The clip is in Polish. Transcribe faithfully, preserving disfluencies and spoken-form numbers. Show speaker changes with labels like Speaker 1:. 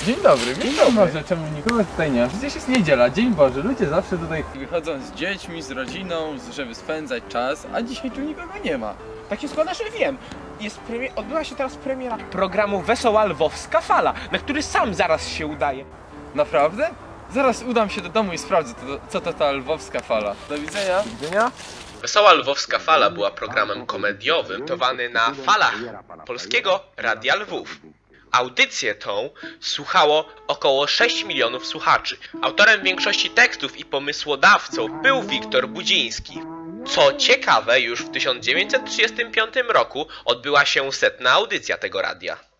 Speaker 1: Dzień dobry, witam może, czemu nikogo tutaj nie ma? Przecież jest niedziela, Dzień Boży, ludzie zawsze tutaj wychodzą z dziećmi, z rodziną, żeby spędzać czas, a dzisiaj tu nikogo nie ma.
Speaker 2: Tak się składa, że wiem. Jest premier... Odbyła się teraz premiera programu Wesoła Lwowska Fala, na który sam zaraz się udaję.
Speaker 1: Naprawdę? Zaraz udam się do domu i sprawdzę, to, co to ta lwowska fala. Do widzenia.
Speaker 2: Do widzenia.
Speaker 3: Wesoła Lwowska Fala była programem komediowym montowany na falach Polskiego Radia Lwów. Audycję tą słuchało około sześć milionów słuchaczy. Autorem większości tekstów i pomysłodawcą był Wiktor Budziński. Co ciekawe, już w tysiąc dziewięćset trzydziestym piątym roku odbyła się setna audycja tego radia.